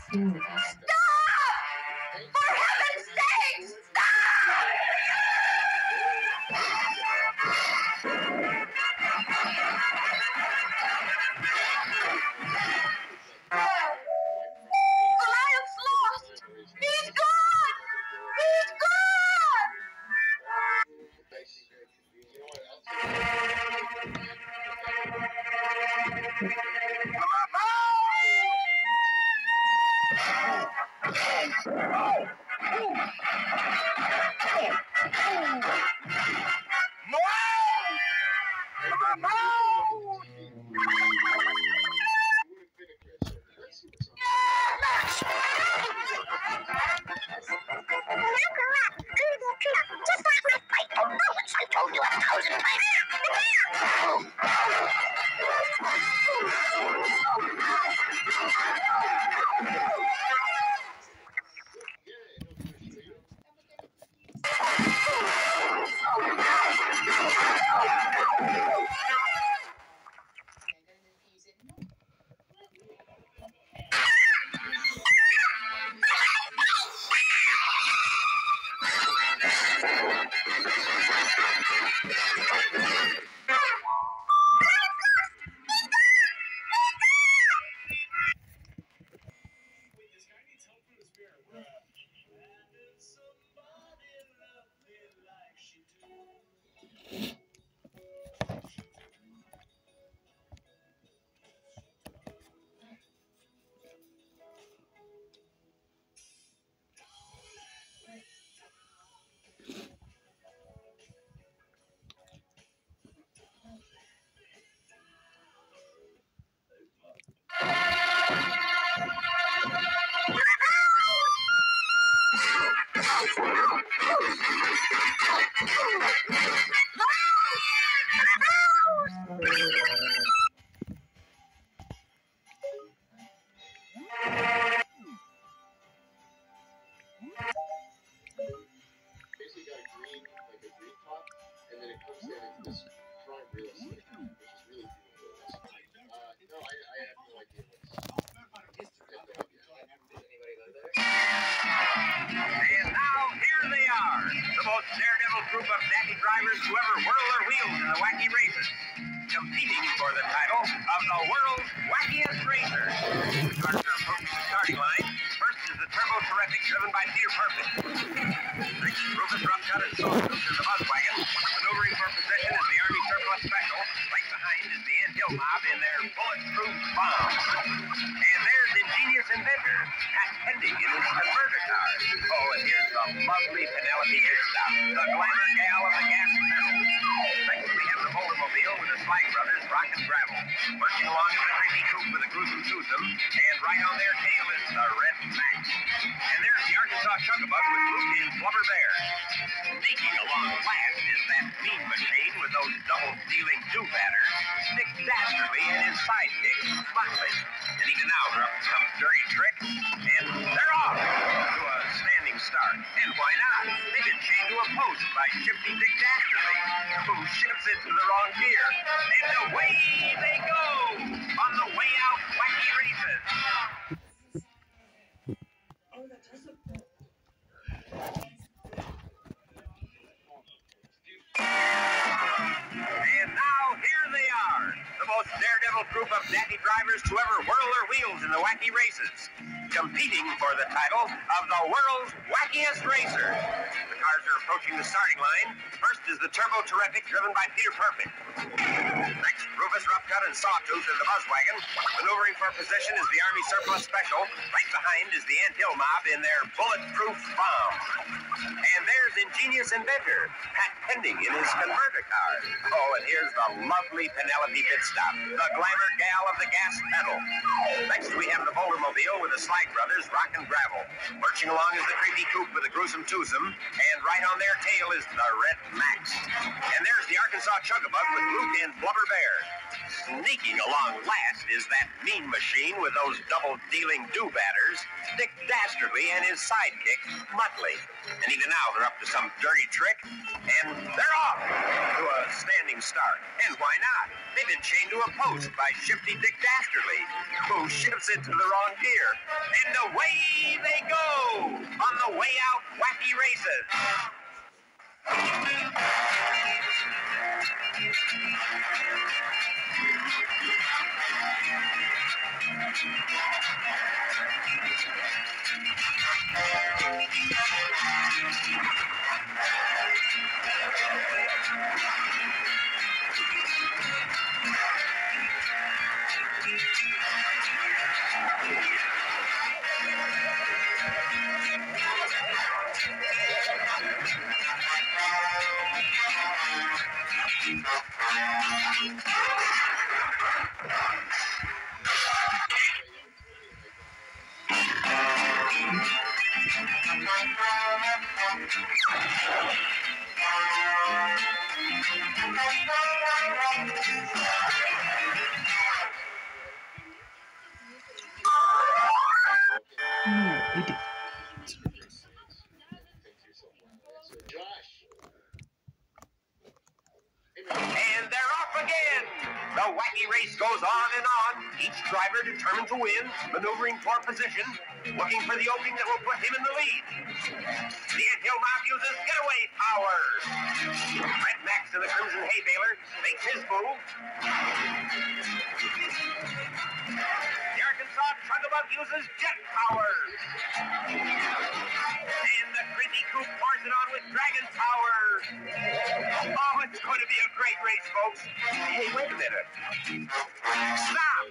Stop! For heaven's sake, stop! Goliath's lost! He's gone! He's gone! Just like my fight. Oh, which I told you 1,000 times. And now, here they are, the most daredevil group of dandy drivers to ever whirl their wheels in the wacky races, competing for the title of the world's wackiest racer. The cars are approaching the starting line. First is the Turbo Terrific, driven by Peter Perfect. Next, Rufus Roughcut and Sawtooth in the Buzz Wagon. Maneuvering for position is the Army Surplus Special. Right behind is the Ant Hill Mob in their bulletproof bomb. And there's Ingenious Inventor, Pat Pending in his converter car. Oh, and here's the lovely Penelope Pitstop, the glamour gal of the gas pedal. Next, we have the Bouldermobile with the Slag Brothers, Rock and Gravel. Working along is the Creepy Coupe with the Gruesome Twosome, and right on their tail is the Red Max. And there's the Arkansas Chugabug with Luke and Blubber Bear. Sneaking along last is that mean machine with those double-dealing do-batters, Dick Dastardly and his sidekick, Spotless. And even now they're up to some dirty trick, and they're off to a standing start. And why not? They've been chained to a post by Shifty Dick Dastardly, who shifts it to the wrong gear. And away they go on the way out wacky races. And now, here they are, the most daredevil group of dandy drivers to ever whirl their wheels in the wacky races, competing for the title of the world's wackiest racer. The cars are approaching the starting line. First is the Turbo Terrific, driven by Peter Perfect. Next, Rufus Roughcut and Sawtooth in the Buzz Wagon. Maneuvering for position is the Army Surplus Special. Right behind is the Ant Hill Mob in their bulletproof bomb. And there's Ingenious Inventor, Pat Pending in his converter car. Oh, and here's the lovely Penelope Pitstop, the glamour gal of the gas pedal. Next, we have the Bouldermobile with the Slag Brothers, Rock and Gravel. Lurching along is the Creepy Coupe with the Gruesome Twosome, and right on their tail is the Red Max. And there's the Arkansas Chugabug with Luke and Blubber Bear. Sneaking along last is that mean machine with those double-dealing do-batters, Dick Dastardly and his sidekick, Muttley. And even now they're up to some dirty trick, and they're off to a standing start. And why not? They've been chained to a post by Shifty Dick Dastardly, who shifts into the wrong gear. And away they go on the Way Out Wacky Races. And they're off again. The wacky race goes on and on. Each driver determined to win, maneuvering for position, looking for the opening that will put him in the lead. The Anthill Mob uses getaway power. Red Max to the Crimson Hay Baler makes his move. The Arkansas Chugabug uses jet power. And the Gritty Coupe pours it on with Dragon Power. Oh, it's going to be a great race, folks. Hey, wait a minute. Stop!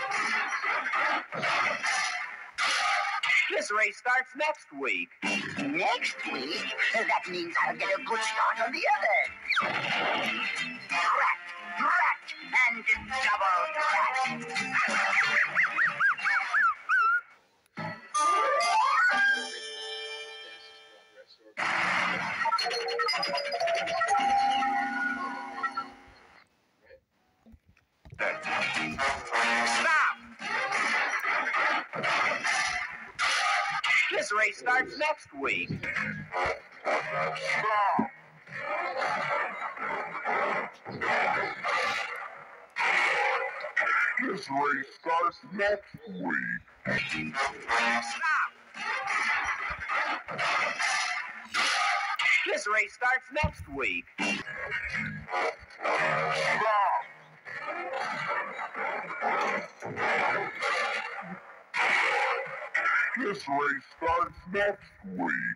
This race starts next week. Next week? That means I'll get a good start on the other. Drat, and double drat. Stop! This race starts next week. Stop! This race starts next week. Stop! This race starts next week. Stop! This race starts next week.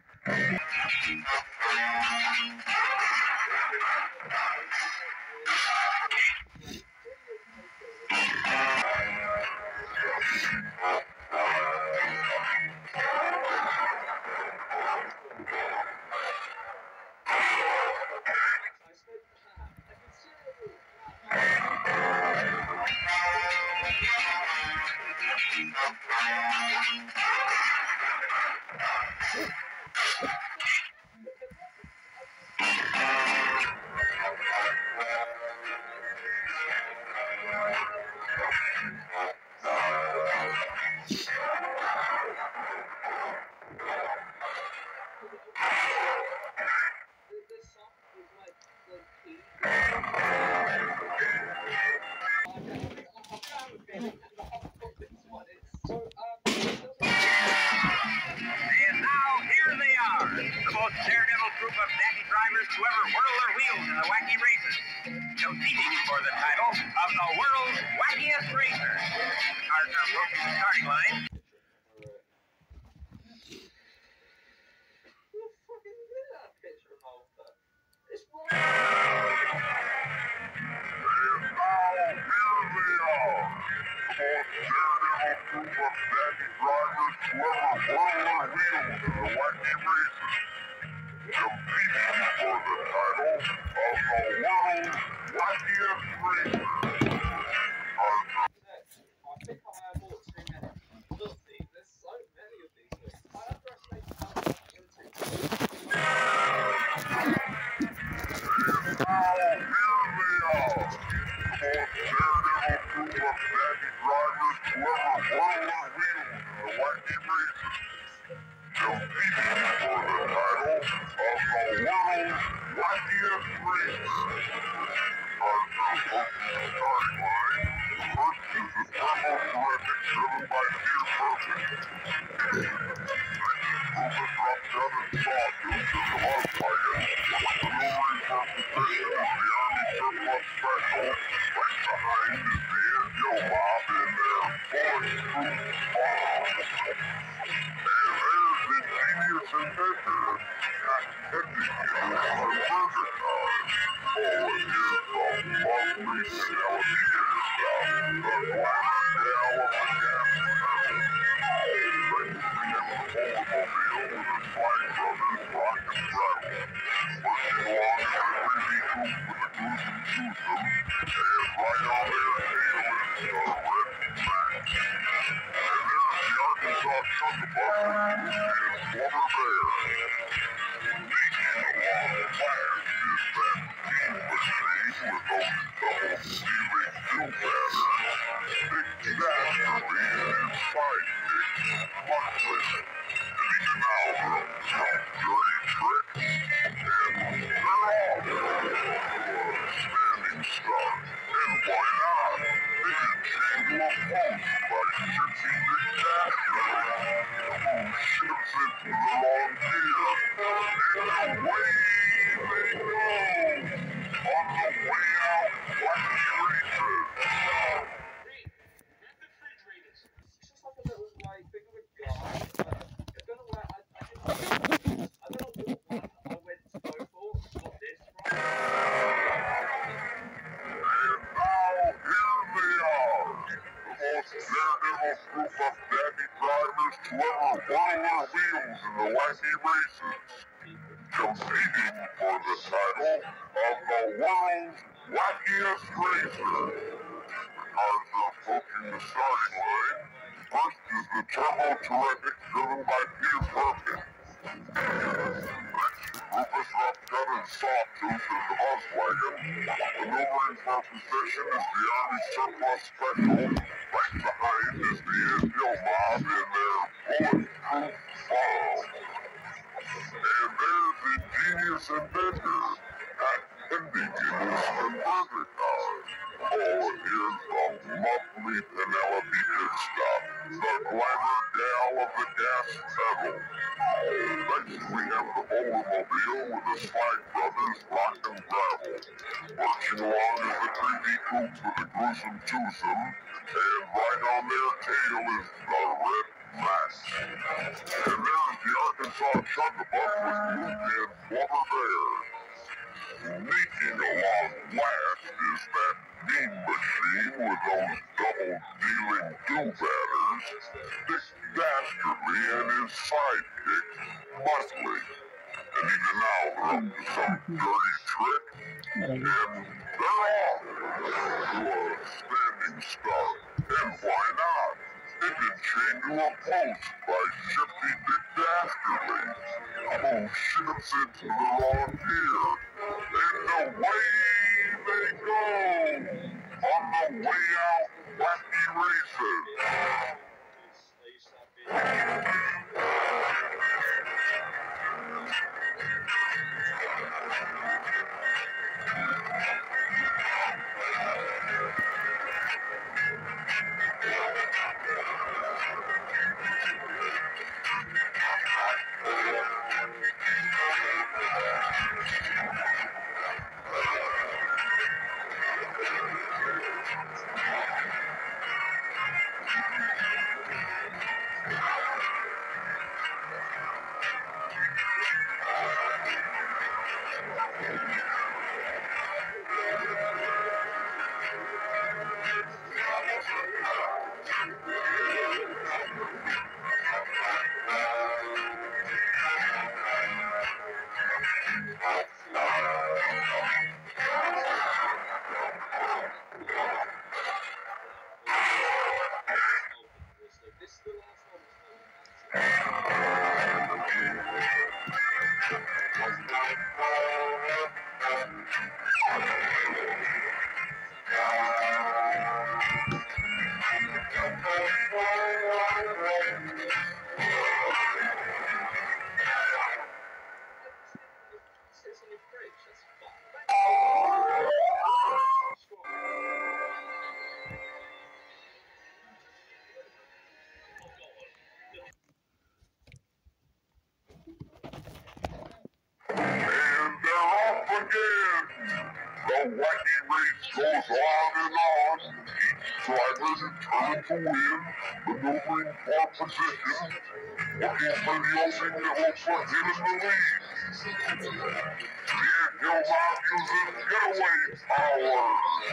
And now here they are, the most daredevil group of natty drivers to ever whirl their wheels in the wacky races, competing for the title of the world's wackiest racer. Cars are approaching the starting line. First is the Turbo Terrific, driven by Peter Perfect. Rufus Rupton and Sawtooth is the Volkswagen. Maneuvering for position is the Army Surplus Special. Right behind is the Angel Mob in their bulletproof bomb. And there's the genius inventor, Pat Pendington, on the burger car. Oh, and here's the lovely Penelope Hairstyle, the glamour gal of the gas pedal. Automobile with the Slide Brothers rock and rattle. Working along in the 3D coupe with the gruesome twosome, and right on their tail is the red Max. And there's the Arkansas Chugabus with Luke and Blubber Bear. Leading along last is that mean machine with those double-stealing do-batters. Big Dastardly and his sidekick, Buckley. Leading out some dirty tricks, and they're off to a standing start. And why not? They can chain to a post by Gypsy Dick Dastardly, who shifts into the wrong gear. And away they go! On the way out, Wacky Races! It's just like a little like big of a guy. I don't know where I don't know what one I went to go for. Not this, right? And now, here they are, the most daredevil group of daddy drivers to ever whirl their wheels in the wacky races, competing for the title of the world's wackiest racer. The cars are approaching the starting line. First is the Turbo Terrific, driven by Peter Perfect. Rufus Rupton and Sawtooth is the Volkswagen. Maneuvering for position is the Army Surplus Special. Right behind is the Angel Mob in their bulletproof bomb. And there's the genius inventor, Pat Pendington, the burger car. Oh, and here's the lovely Penelope Pitstop, the glamour gal of the gas pedal. Next we have the Automobile with the Slide Brothers rock and gravel. Marching along is the 3D coupe with the gruesome twosome, and right on their tail is the red Max. And there's the Arkansas Chugabus with Luke and Blubber Bear. Sneaking along last is that mean machine with those double-dealing do-batters, Dick Dastardly and his sidekick, Buckley. And even now they're up to some dirty trick, and they're off to a standing start. And why not? They can chain to a post by Shifty Dick Dastardly, who shifts into the wrong gear. And away they go! On the way out, wacky races! wacky race goes on and on. Each driver determined to win, maneuvering for position, looking for the opening that will put him in the lead. He'll not use his getaway power.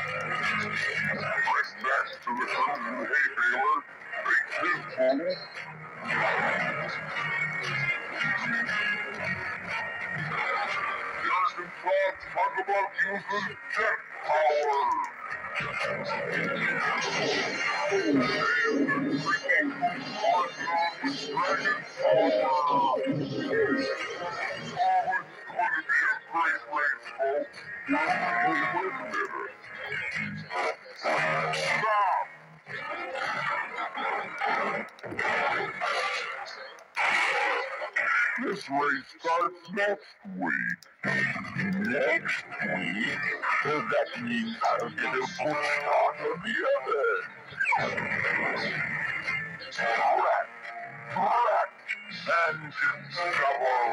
Right next to the curtain hay baler, makes his move. Jurgen Klopp talk about using jet power. And freaking marching on with dragon power. Oh, it's going to be a great race, folks. Wait a minute. Stop! This race starts next week. Next week? Well, that means I'll get a good start on the others. Correct. Engine trouble.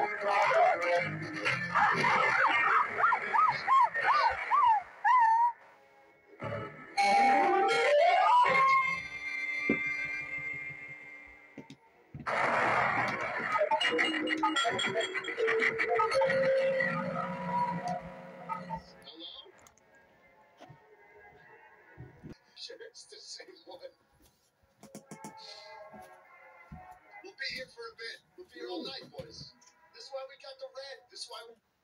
Sure, it's the same one. We'll be here for a bit. We'll be here all night, boys. This is why we got the red. This is why we...